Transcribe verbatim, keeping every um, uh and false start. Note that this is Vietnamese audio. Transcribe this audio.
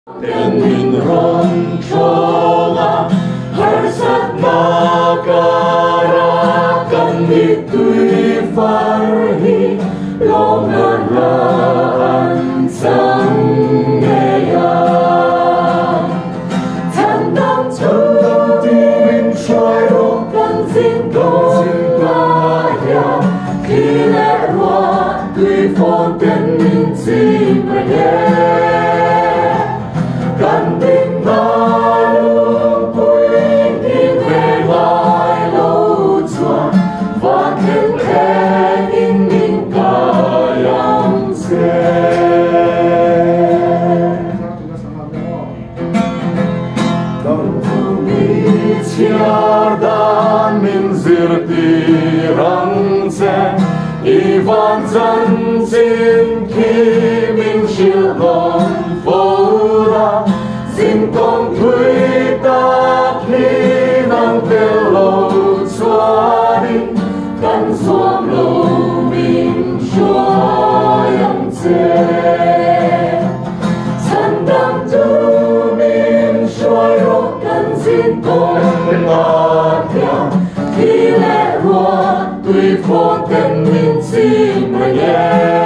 Tên mình ron chola harsat makara kan ditui farhi lomaran sang ngaya tan dam chu min shoi ro kan sin go ya khi lẽ hoa tùy phong tên mình xin về cần tình ta luôn vui đi về lại lâu xuân và thêm khe in mình cả yang xe đồng thu mi chia đan mình zirti răng xe Ivan dân xin khi mình chịu lòng phố ra xin con thuê ta khi năng tiêu lâu xóa đi căn xóa lâu mình xóa yang dễ chân đăng tu mình xóa rốt căn xin con ngạc nhau khi lẽ hoa tùy phong tên mình xin mà nhé